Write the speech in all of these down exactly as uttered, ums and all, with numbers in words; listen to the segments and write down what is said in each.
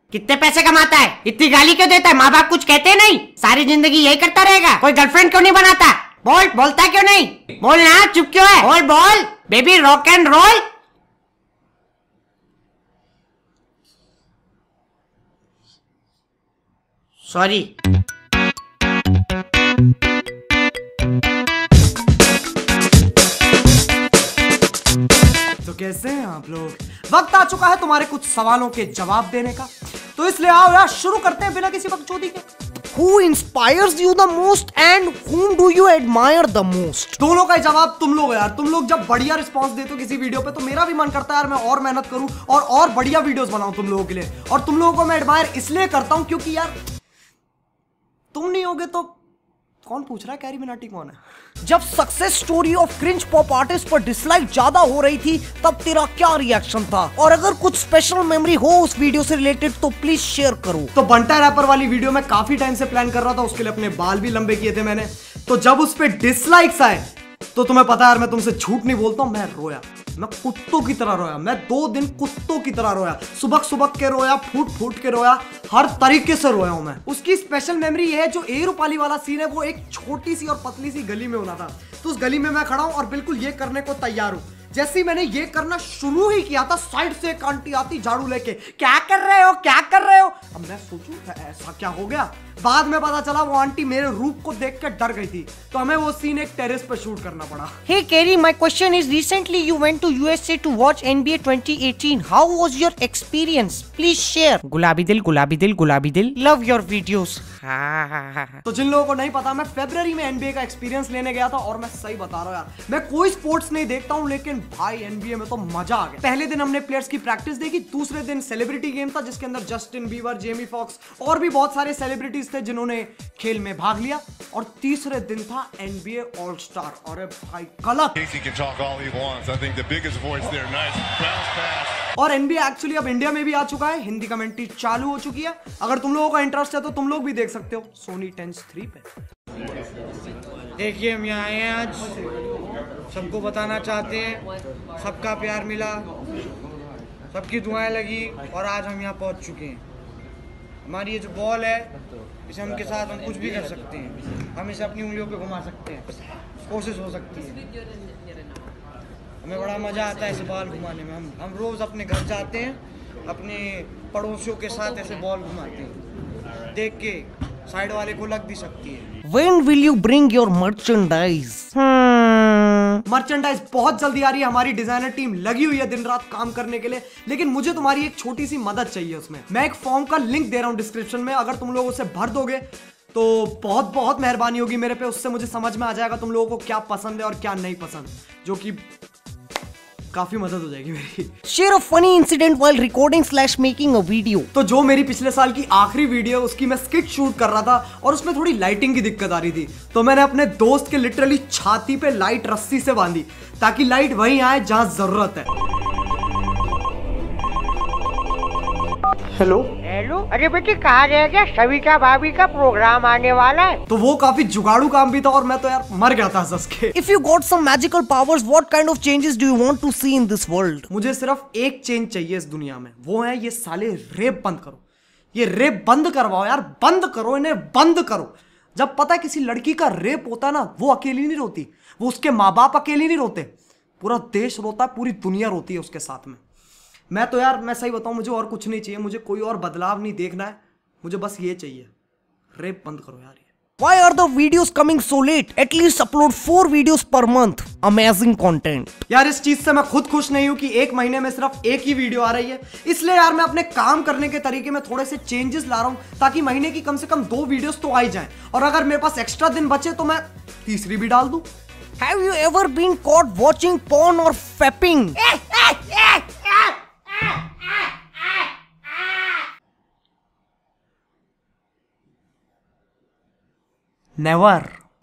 कितने पैसे कमाता है, इतनी गाली क्यों देता है, माँ बाप कुछ कहते नहीं, सारी जिंदगी यही करता रहेगा, कोई गर्लफ्रेंड क्यों नहीं बनाता, बोल, बोलता क्यों नहीं, बोल ना, चुप क्यों है, बोल बोल baby, rock and roll. Sorry. तो कैसे हैं आप लोग? वक्त आ चुका है तुम्हारे कुछ सवालों के जवाब देने का, तो इसलिए आओ यार शुरू करते हैं बिना किसी बकचोदी के। Who inspires you the most and whom do you admire the most? दोनों का जवाब तुम लोग यार। तुम लोग जब बढ़िया रिस्पांस देते हो किसी वीडियो पे तो मेरा भी मन करता है यार मैं और मेहनत करूं और और बढ़िया वीडियोस बनाऊं तुम लोगों के लिए। और तुम लोगों को मैं एडमायर इसलिए करता हूं क्योंकि यार तुम नहीं होगे तो कौन पूछ रहा है कैरी मिनाटी कौन है। जब success story of cringe pop artist पर डिसलाइक ज्यादा हो रही थी तब तेरा क्या रिएक्शन था, और अगर कुछ स्पेशल मेमोरी हो उस वीडियो से रिलेटेड तो प्लीज शेयर करो। तो बंटा रैपर वाली वीडियो मैं काफी टाइम से प्लान कर रहा था, उसके लिए अपने बाल भी लंबे किए थे मैंने। तो जब उस पर डिसलाइक्स आए तो तुम्हें पता है यार मैं तुमसे झूठ नहीं बोलता हूं, मैं रोया, मैं कुत्तों की तरह रोया, मैं दो दिन कुत्तों की तरह रोया, सुबह सुबह के रोया, फूट फूट के रोया, हर तरीके से रोया हूं मैं। उसकी स्पेशल मेमोरी ये है जो ए रूपाली वाला सीन है वो एक छोटी सी और पतली सी गली में होना था। तो उस गली में मैं खड़ा हूं और बिल्कुल ये करने को तैयार हूं। जैसे ही मैंने ये करना शुरू ही किया था साइड से एक आंटी आती झाड़ू लेके, क्या कर रहे हो क्या कर रहे हो। अब मैं सोचूं ऐसा क्या हो गया, बाद में पता चला वो आंटी मेरे रूप को देख कर डर गई थी, तो हमें वो सीन एक टेरेस पे शूट करना पड़ा। Hey Kerry, my question is recently you went to U S A to watch N B A twenty eighteen. How was your experience? Please share. गुलाबी दिल गुलाबी दिल गुलाबी दिल, love your videos. तो जिन लोगों को नहीं पता मैं फरवरी में एनबीए का एक्सपीरियंस लेने गया था और मैं सही बता रहा हूँ यार मैं कोई स्पोर्ट्स नहीं देखता हूँ लेकिन भाई एनबीए में तो मजा आ गया। पहले दिन हमने प्लेयर्स की प्रैक्टिस देखी, दूसरे दिन सेलिब्रिटी गेम था जिसके अंदर जस्टिन बीबर, जेमी फॉक्स और भी बहुत सारे सेलिब्रिटीज थे जिन्होंने खेल में भाग लिया, और तीसरे दिन था एनबीए ऑल स्टार। अरे भाई गलत। और एनबीए एक्चुअली अब इंडिया में भी आ चुका है, हिंदी कमेंट्री चालू हो चुकी है। अगर तुम लोगों का इंटरेस्ट है तो तुम लोग भी देख सकते हो सोनी टेन थ्री पे। देखिए हम यहाँ आए हैं, आज सबको बताना चाहते हैं सबका प्यार मिला, सबकी दुआएं लगी और आज हम यहाँ पहुँच चुके हैं। हमारी ये जो बॉल है इसे हम के साथ हम कुछ भी कर सकते हैं, हम इसे अपनी उंगलियों पे घुमा सकते हैं, कोशिश हो सकती है। हमें बड़ा मज़ा आता है इसे बॉल घुमाने में। हम हम रोज़ अपने घर जाते हैं, अपने पड़ोसियों के साथ ऐसे बॉल घुमाते हैं, देख के साइड वाले को लग भी सकती है। When will you bring your merchandise? Merchandise hmm. बहुत जल्दी आ रही है, हमारी डिजाइनर टीम लगी हुई है दिन रात काम करने के लिए, लेकिन मुझे तुम्हारी एक छोटी सी मदद चाहिए उसमें। मैं एक फॉर्म का लिंक दे रहा हूँ डिस्क्रिप्शन में, अगर तुम लोग उसे भर दोगे तो बहुत बहुत मेहरबानी होगी मेरे पे। उससे मुझे समझ में आ जाएगा तुम लोगों को क्या पसंद है और क्या नहीं पसंद, जो कि काफी मदद हो जाएगी मेरी। Share a funny incident while recording slash making a video. तो जो मेरी पिछले साल की आखिरी वीडियो उसकी मैं स्किट शूट कर रहा था और उसमें थोड़ी लाइटिंग की दिक्कत आ रही थी, तो मैंने अपने दोस्त के लिटरली छाती पे लाइट रस्सी से बांधी ताकि लाइट वहीं आए जहां जरूरत है। हेलो हेलो, अरे बेटी कहाँ गया क्या, सविता भाभी का प्रोग्राम आने वाला है। तो वो काफी जुगाड़ू काम भी था और मैं तो यार मर गया था हंस के। If you got some magical powers, what kind of changes do you want to see in this world? मुझे सिर्फ एक चेंज चाहिए इस दुनिया में, वो है ये साले रेप बंद करो। ये रेप बंद करवाओ यार, बंद करो इन्हें, बंद करो। जब पता है किसी लड़की का रेप होता है ना, वो अकेली नहीं रोती, वो उसके माँ बाप अकेले नहीं रोते, पूरा देश रोता है, पूरी दुनिया रोती है उसके साथ में। मैं तो यार मैं सही बताऊं मुझे और कुछ नहीं चाहिए, मुझे कोई और बदलाव नहीं देखना है, मुझे बस ये चाहिए, रेप बंद करो यार। Why are the videos coming so late? At least upload four videos per month. Amazing content. यार इस चीज से मैं खुद खुश नहीं हूं कि एक महीने में सिर्फ एक ही वीडियो आ रही है, इसलिए यार मैं अपने काम करने के तरीके में थोड़े से चेंजेस ला रहा हूं ताकि महीने की कम से कम दो वीडियोस तो आ ही जाएं, और अगर मेरे पास एक्स्ट्रा दिन बचे तो मैं तीसरी भी डाल दूं। Have you ever been caught watching porn or fapping? Never.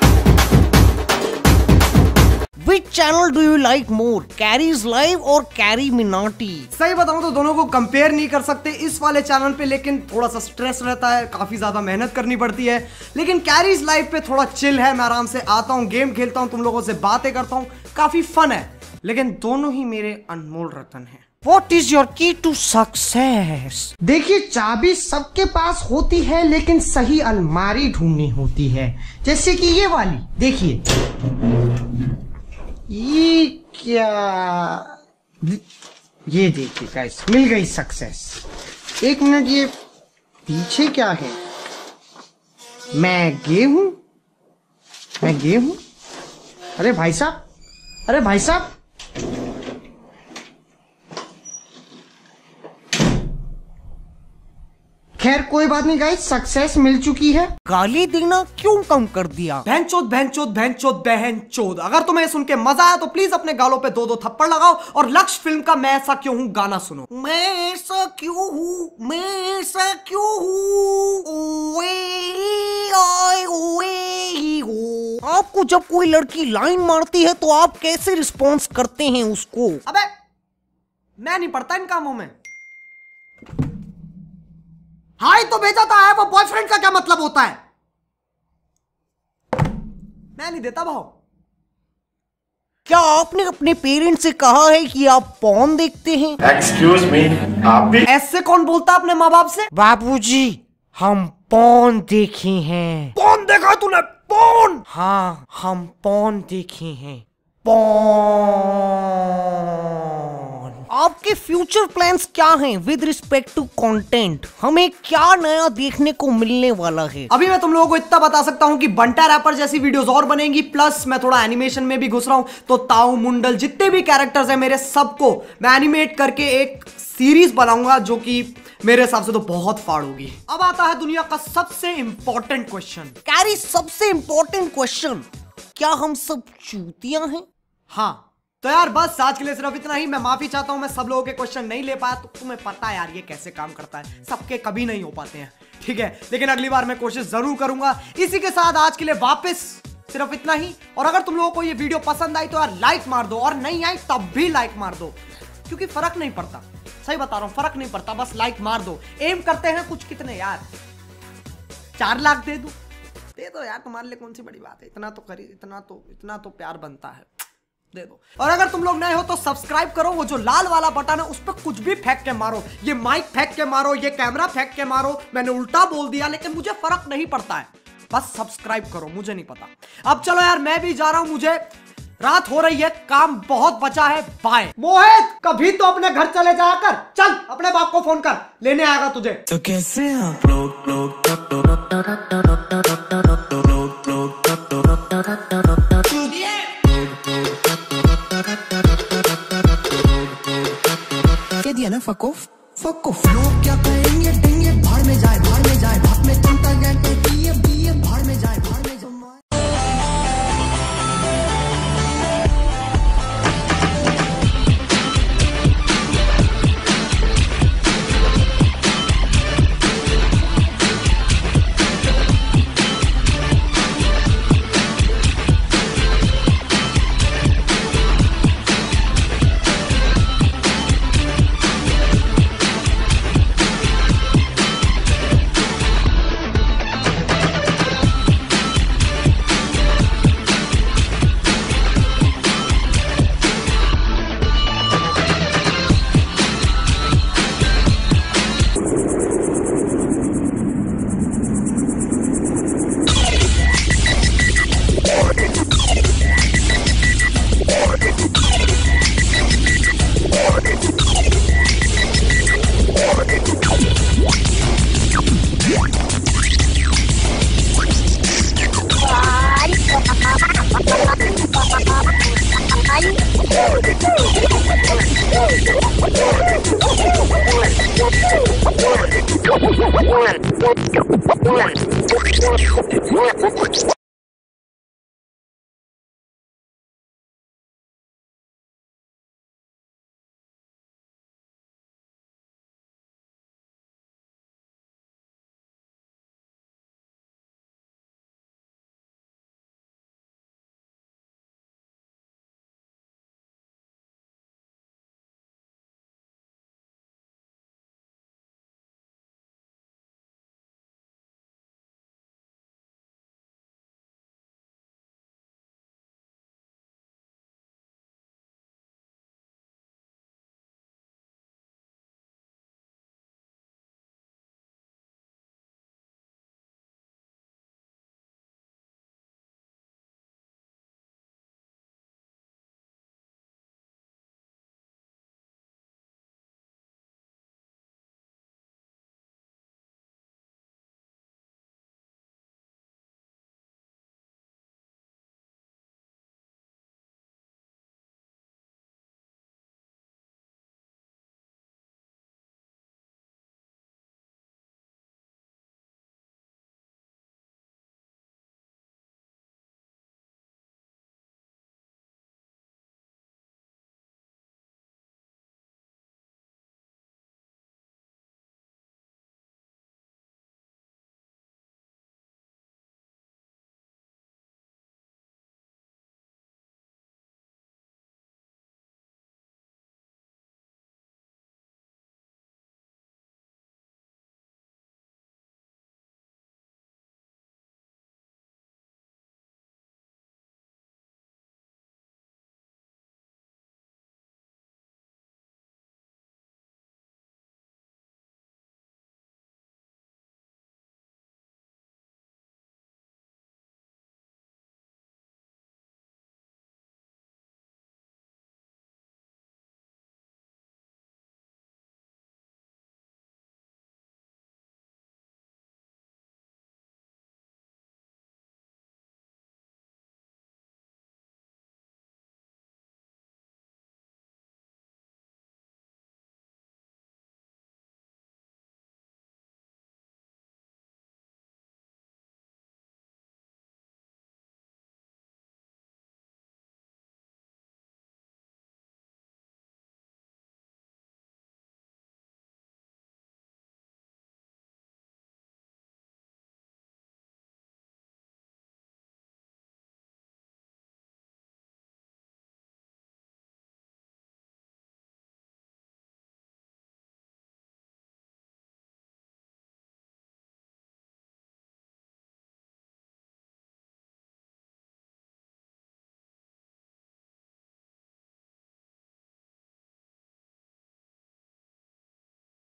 Which channel do you like more? Carrie's Live or Carrie Minati? सही बताऊं तो दोनों को कंपेयर नहीं कर सकते इस वाले चैनल पे, लेकिन थोड़ा सा स्ट्रेस रहता है, काफी ज्यादा मेहनत करनी पड़ती है। लेकिन कैरीज लाइव पे थोड़ा चिल है, मैं आराम से आता हूँ, गेम खेलता हूँ, तुम लोगों से बातें करता हूँ, काफी फन है। लेकिन दोनों ही मेरे अनमोल रतन हैं। What is your key to success? देखिए, चाबी सबके पास होती है, लेकिन सही अलमारी ढूंढनी होती है। जैसे कि ये वाली देखिए। ये क्या, ये देखिए गाइस, मिल गई सक्सेस। एक मिनट, ये पीछे क्या है? मैं गे हूं मैं गे हूं अरे भाई साहब, अरे भाई साहब, खैर कोई बात नहीं गाइस, सक्सेस मिल चुकी है। गाली देना क्यों कम कर दिया? बहनचोद बहनचोद बहनचोद बहनचोद। अगर तुम्हें सुन के मजा आया तो प्लीज अपने गालों पे दो दो थप्पड़ लगाओ और लक्ष्य फिल्म का मैं ऐसा क्यों हूँ गाना सुनो। मैं ऐसा क्यों हूँ, मैं ऐसा क्यों हूँ। आपको जब कोई लड़की लाइन मारती है तो आप कैसे रिस्पॉन्स करते हैं उसको? अबे मैं नहीं पढ़ता इन कामों में। हाय तो भेजा था, है वो बॉयफ्रेंड का क्या मतलब होता है? मैं नहीं देता भाव। क्या आपने अपने पेरेंट्स से कहा है कि आप पॉर्न देखते हैं? एक्सक्यूज मी, आप भी? ऐसे कौन बोलता अपने माँ बाप से? बाबूजी, हम पॉर्न देखे हैं। पॉर्न देखा तूने? पॉर्न? हाँ, हम पॉर्न देखे हैं। पॉर्न। आपके फ्यूचर प्लान्स क्या हैं विद रिस्पेक्ट टू कंटेंट? हमें क्या नया देखने को मिलने वाला है? अभी मैं तुम लोगों को इतना बता सकता हूं कि बंटा रैपर जैसी वीडियोस और बनेंगी, प्लस मैं थोड़ा एनिमेशन में भी घुस रहा हूं। तो ताऊ मुंडल जितने भी कैरेक्टर्स हैं मेरे, सबको मैं एनिमेट करके एक सीरीज बनाऊंगा जो कि मेरे हिसाब से तो बहुत फाड़ होगी। अब आता है दुनिया का सबसे इंपॉर्टेंट क्वेश्चन। कैरी, सबसे इंपॉर्टेंट क्वेश्चन, क्या हम सब चूतियां हैं? हाँ तो यार बस आज के लिए सिर्फ इतना ही। मैं माफी चाहता हूं, मैं सब लोगों के क्वेश्चन नहीं ले पाया। तो तुम्हें पता है यार ये कैसे काम करता है, सबके कभी नहीं हो पाते हैं, ठीक है। लेकिन अगली बार मैं कोशिश जरूर करूंगा। इसी के साथ आज के लिए वापस सिर्फ इतना ही। और अगर तुम लोगों को ये वीडियो पसंद आई तो यार लाइक मार दो, और नहीं आई तब भी लाइक मार दो, क्योंकि फर्क नहीं पड़ता। सही बता रहा हूं, फर्क नहीं पड़ता, बस लाइक मार दो। एम करते हैं कुछ कितने यार, चार लाख दे दो दे दो यार, तुम्हारे लिए कौन सी बड़ी बात है। इतना तो करी, इतना तो इतना तो प्यार बनता है, दे दो। और अगर तुम लोग नए हो तो सब्सक्राइब करो। वो जो लाल वाला बटन है उस पर कुछ भी फेंक के मारो, ये माइक फेंक के मारो, ये कैमरा फेंक के मारो। मैंने उल्टा बोल दिया लेकिन मुझे फर्क नहीं पड़ता है, बस सब्सक्राइब करो, मुझे नहीं पता। अब चलो यार मैं भी जा रहा हूं, मुझे रात हो रही है, काम बहुत बचा है। बाय। मोहित, कभी तो अपने घर चले जाया कर, चल अपने बाप को फोन कर, लेने आएगा तुझे। तो कैसे आप लोग लोग कह दिया ना, फक ऑफ फक ऑफ। लोग क्या कहेंगे, देंगे भाड़ में जाए, भाड़ में जाए, बाप में तुम तक भाड़ में जाए, भाड़ में जाए। One, one, one, one.